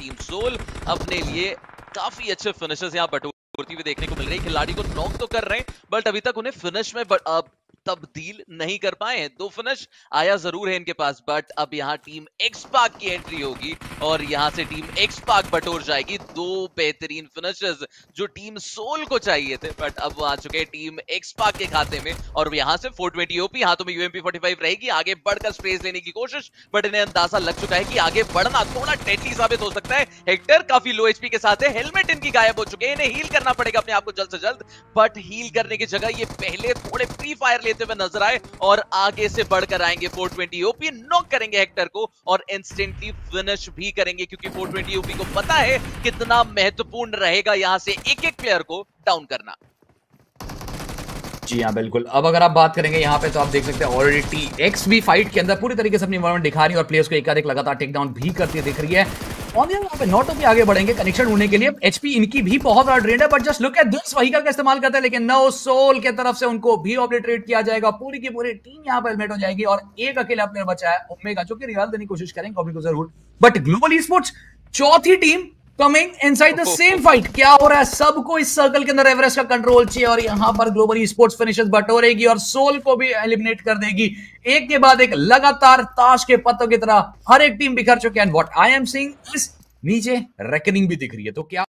Team soul अपने लिए काफी अच्छे फिनिशेस यहाँ बटोरती हुई देखने को मिल रही है। खिलाड़ी को नॉक तो कर रहे हैं बट अभी तक उन्हें फिनिश में तब्दील नहीं कर पाए हैं। 2 फिनिश आया जरूर है इनके पास बट अब यहाँ टीम एक्स पार्क की एंट्री होगी और यहाँ से टीम एक्स पार्क बटोर जाएगी 2 बेहतरीन फिनिशेस जो टीम सोल को चाहिए थे बट अब वो आ चुके हैं टीम एक्स पार्क के खाते में। और यहाँ से 420 ओपी हाथों में यूएमपी 45 रहेगी, आगे बढ़कर स्पेस लेने की कोशिश बट इन्हें अंदाजा लग चुका है कि आगे बढ़ना थोड़ा डेडली साबित हो सकता है। हेक्टर काफी लो एचपी के साथ है, हेलमेट इनकी गायब हो चुके हैं, इन्हें हील करना पड़ेगा अपने आप को जल्द से जल्द बट हील करने की जगह ये पहले थोड़े फ्री फायर लेते हुए नजर आए और आगे से बढ़कर आएंगे। 420 ओपी नॉक करेंगे हेक्टर को और इंस्टेंटली फिनिश भी करेंगे क्योंकि 420 ओपी को पता है कितना महत्वपूर्ण रहेगा यहां से एक एक प्लेयर को डाउन करना। जी हाँ बिल्कुल। अब अगर आप बात करेंगे यहाँ पे तो आप देख सकते हैं ऑलरेडी टीएक्स भी फाइट के अंदर पूरी तरीके से अपनी इन्वॉल्वमेंट दिखा रही है और प्लेयर्स को एक लगातार टेक डाउन भी करती दिख रही है। और यहाँ पे नॉट भी आगे बढ़ेंगे कनेक्शन ढूंढने के लिए। एचपी इनकी भी बहुत बड़ा ड्रेन है but just look at this vehicle का इस्तेमाल करते हैं लेकिन नो सोल के तरफ से उनको भी ऑब्लिटरेट किया जाएगा। पूरी की पूरी टीम यहाँ पर हेलमेट हो जाएगी और एक अकेला प्लेयर बचा है ओमेगा जो कि रिवाल देने की कोशिश करेंगे कॉपी को जरूर। बट ग्लोबल ई-स्पोर्ट्स चौथी team coming inside the same fight. क्या हो रहा है, सबको इस सर्कल के अंदर एवरेस्ट का कंट्रोल चाहिए और यहां पर ग्लोबल ई-स्पोर्ट्स फिनिशेस बटोरेगी और सोल को भी एलिमिनेट कर देगी एक के बाद एक लगातार ताश के पत्तों की तरह। हर एक टीम बिखर चुके हैं। व्हाट आई एम सीइंग इस नीचे रेकनिंग भी दिख रही है। तो क्या